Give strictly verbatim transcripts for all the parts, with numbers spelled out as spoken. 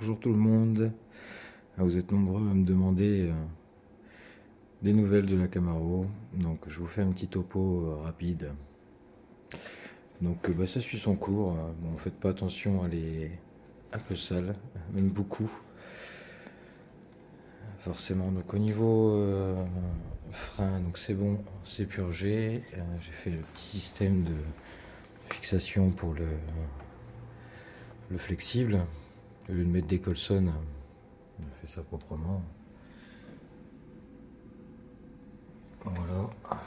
Bonjour tout le monde. Ah, vous êtes nombreux à me demander euh, des nouvelles de la Camaro, donc je vous fais un petit topo euh, rapide. Donc euh, bah, ça suit son cours. euh, Bon, faites pas attention, elle est un peu sale, même beaucoup. Forcément. Donc au niveau euh, frein, donc c'est bon, c'est purgé. Euh, J'ai fait le petit système de fixation pour le le flexible. Au lieu de mettre des Colson, on a fait ça proprement. Voilà.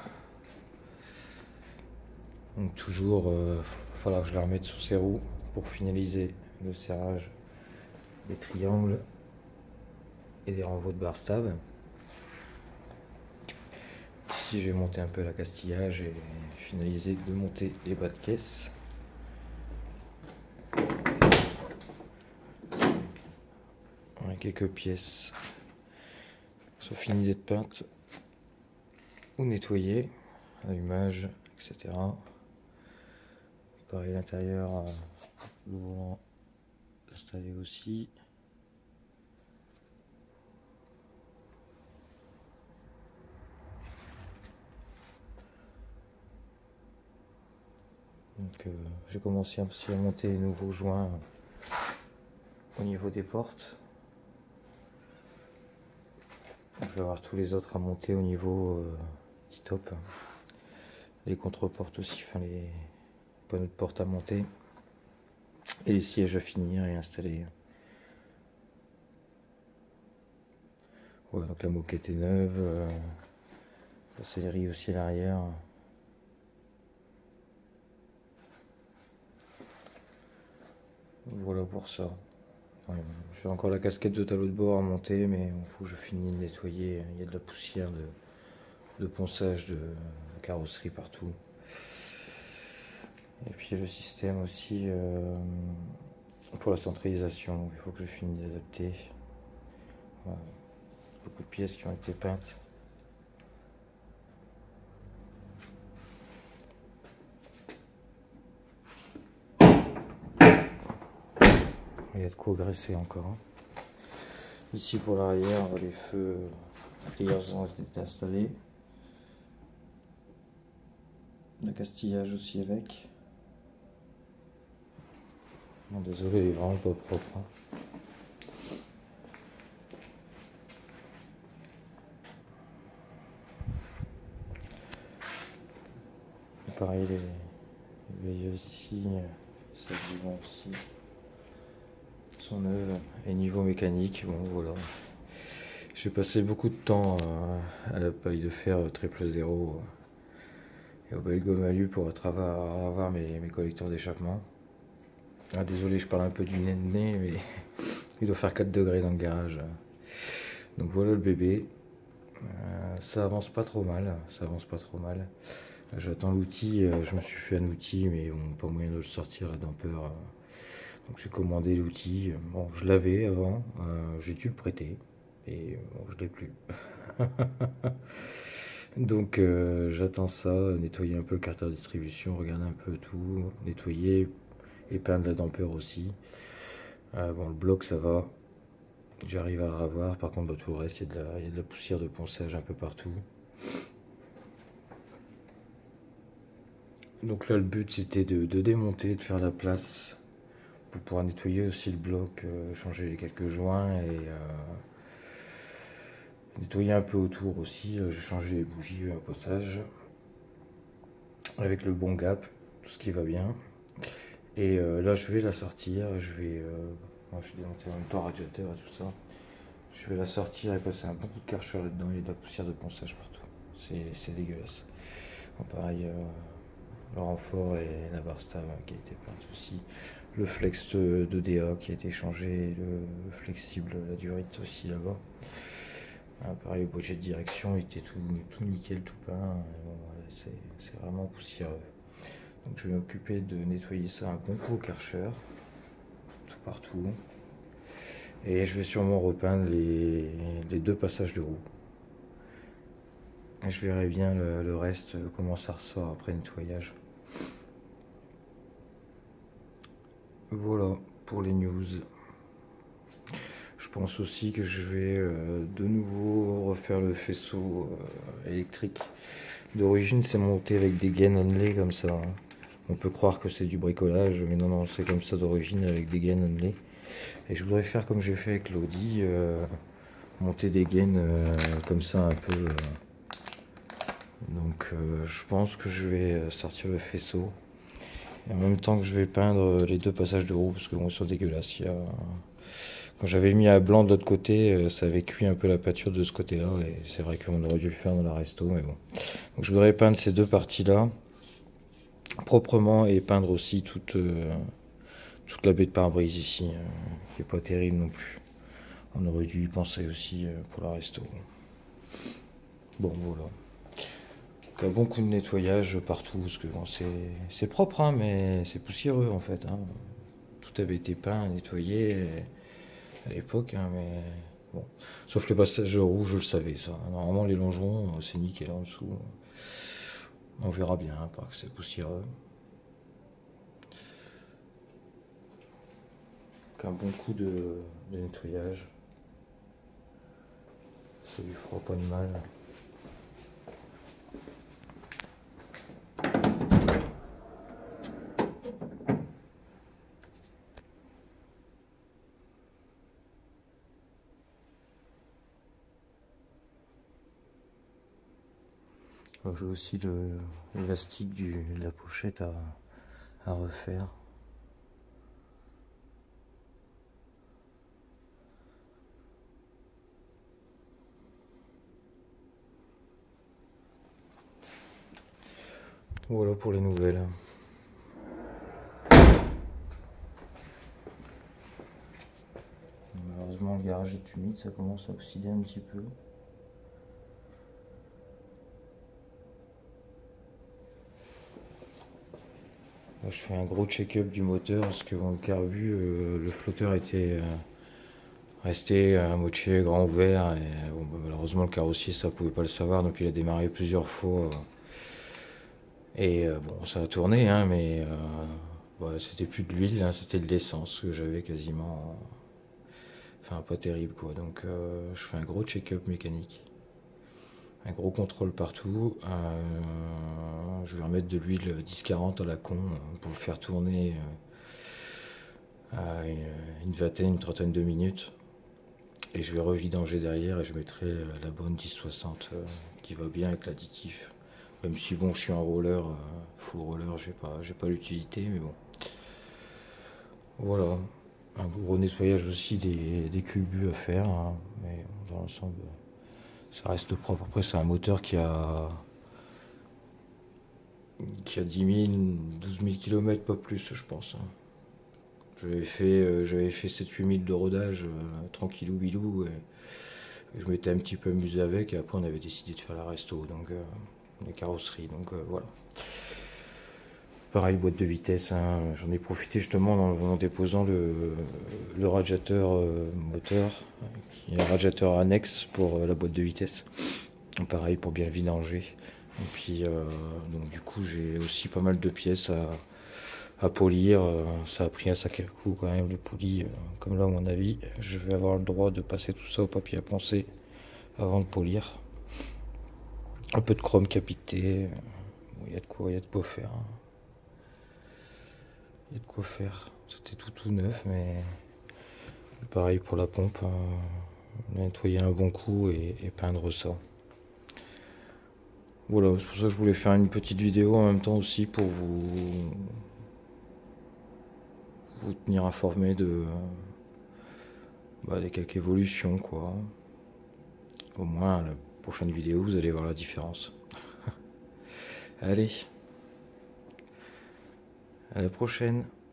Donc toujours, il euh, va falloir que je la remette sur ses roues pour finaliser le serrage des triangles et des renvois de bar stab. Ici j'ai monté un peu la castillage et finalisé de monter les bas de caisse. On a quelques pièces sont finies d'être peintes ou nettoyées, allumage, et cetera. Pareil, l'intérieur, euh, le volant installé aussi. Donc euh, j'ai commencé aussi à monter les nouveaux joints au niveau des portes. Je vais avoir tous les autres à monter au niveau euh, petit top. Les contreportes aussi, enfin les panneaux de porte à monter. Et les sièges à finir et installer. Voilà, donc la moquette est neuve. Euh, la sellerie aussi à l'arrière. Voilà pour ça. Ouais, j'ai encore la casquette de tableau de bord à monter, mais il faut que je finisse de nettoyer. Il y a de la poussière de, de ponçage de carrosserie partout. Et puis le système aussi euh, pour la centralisation, il faut que je finisse d'adapter. Voilà. Beaucoup de pièces qui ont été peintes. Il y a de quoi graisser encore. Ici pour l'arrière, les feux clears ont été installés. Le castillage aussi avec. Bon, désolé, il est vraiment pas propre. Hein. Et pareil, les, les veilleuses ici, celles du vent aussi, sont neuves. Et niveau mécanique, bon voilà. J'ai passé beaucoup de temps à la paille de fer triple zéro et au Belgomalu pour avoir, avoir mes, mes collecteurs d'échappement. Ah, désolé, je parle un peu du nez de nez, mais il doit faire quatre degrés dans le garage. Donc voilà le bébé. Euh, ça avance pas trop mal, ça avance pas trop mal. J'attends l'outil, euh, je me suis fait un outil, mais bon, pas moyen de le sortir la damper. Euh, donc j'ai commandé l'outil. Bon, je l'avais avant, euh, j'ai dû le prêter, et bon, je l'ai plus. Donc euh, j'attends ça, nettoyer un peu le carter de distribution, regarder un peu tout, nettoyer, épeindre la damper aussi. Euh, bon, le bloc ça va, j'arrive à le ravoir. Par contre, bah, tout le reste, il y, y a de la poussière de ponçage un peu partout. Donc là, le but c'était de, de démonter, de faire la place pour pouvoir nettoyer aussi le bloc, euh, changer les quelques joints et euh, nettoyer un peu autour aussi. J'ai changé les bougies au passage avec le bon gap, tout ce qui va bien. Et euh, là, je vais la sortir. Je vais, euh, moi, je vais démonter en même temps radiateur et tout ça. Je vais la sortir et passer un bon coup de karcher là-dedans. Il y a de la poussière de ponçage partout. C'est dégueulasse. Bon, pareil, euh, le renfort et la barre stab qui a été peinte aussi. Le flex de, de D A qui a été changé. Le, le flexible, la durite aussi là-bas. Ah, pareil, le boîtier de direction il était tout, tout nickel, tout peint. Bon, voilà, c'est vraiment poussiéreux. Donc je vais m'occuper de nettoyer ça un bon coup au karcher, tout partout. Et je vais sûrement repeindre les, les deux passages de roue. Et je verrai bien le, le reste, comment ça ressort après nettoyage. Voilà pour les news. Je pense aussi que je vais euh, de nouveau refaire le faisceau euh, électrique. D'origine, c'est monté avec des gaines onlay comme ça, hein. On peut croire que c'est du bricolage, mais non, non, c'est comme ça d'origine avec des gaines onlay. Et je voudrais faire comme j'ai fait avec l'Audi, euh, monter des gaines euh, comme ça un peu. Euh. Donc euh, je pense que je vais sortir le faisceau. Et en même temps que je vais peindre les deux passages de roue, parce que bon, ils sont dégueulasses. Il y a... Quand j'avais mis à blanc de l'autre côté, ça avait cuit un peu la peinture de ce côté-là, et c'est vrai qu'on aurait dû le faire dans la resto, mais bon. Donc je voudrais peindre ces deux parties-là proprement et peindre aussi toute, euh, toute la baie de pare-brise ici, euh, qui est pas terrible non plus. On aurait dû y penser aussi euh, pour la resto. Bon, voilà. Donc, un bon coup de nettoyage partout, parce que bon, c'est propre, hein, mais c'est poussiéreux en fait, hein. Tout avait été peint, nettoyé à l'époque, hein, mais bon. Sauf les passages rouges, je le savais ça. Normalement, les longerons, c'est nickel en dessous. On verra bien, hein, parce que c'est poussiéreux. Donc, un bon coup de, de nettoyage. Ça lui fera pas de mal. J'ai aussi l'élastique de la pochette à, à refaire. Voilà pour les nouvelles. Malheureusement, le garage est humide, ça commence à oxyder un petit peu. Là, je fais un gros check-up du moteur parce que dans le carbu, euh, le flotteur était euh, resté à moitié grand ouvert. Et bon, bah, malheureusement, le carrossier, ça pouvait pas le savoir, donc il a démarré plusieurs fois. Euh, et euh, bon, ça a tourné, hein, mais euh, bah, c'était plus de l'huile, hein, c'était de l'essence que j'avais quasiment. Enfin, pas terrible quoi. Donc, euh, je fais un gros check-up mécanique. Un gros contrôle partout. Euh, je vais remettre de l'huile dix quarante à la con pour le faire tourner à une vingtaine, une trentaine de minutes. Et je vais revidanger derrière et je mettrai la bonne dix soixante qui va bien avec l'additif. Même si bon, je suis en roller, full roller, j'ai pas, j'ai pas l'utilité, mais bon. Voilà. Un gros nettoyage aussi des, des culbus à faire, hein, mais dans l'ensemble ça reste propre. Après, c'est un moteur qui a qui a dix mille, douze mille kilomètres, pas plus, je pense, hein. J'avais fait, euh, j'avais fait sept huit mille de rodage, euh, tranquillou bilou, et, et je m'étais un petit peu amusé avec, et après on avait décidé de faire la resto, donc euh, la carrosserie, donc euh, voilà. Pareil, boîte de vitesse, hein. J'en ai profité justement en, en déposant le, le radiateur euh, moteur, qui est un radiateur annexe pour euh, la boîte de vitesse. Pareil pour bien le vidanger. Et puis euh, donc du coup j'ai aussi pas mal de pièces à, à polir. Ça a pris un sacré coup quand même le poulie. Comme là à mon avis, je vais avoir le droit de passer tout ça au papier à poncer avant de polir. Un peu de chrome capité. Il y a de quoi, il y a de quoi faire. Il y a de quoi faire. C'était tout tout neuf, mais pareil pour la pompe. Nettoyer un bon coup et, et peindre ça. Voilà, c'est pour ça que je voulais faire une petite vidéo en même temps aussi pour vous, vous tenir informé de bah, des quelques évolutions quoi. Au moins la prochaine vidéo vous allez voir la différence. Allez, à la prochaine.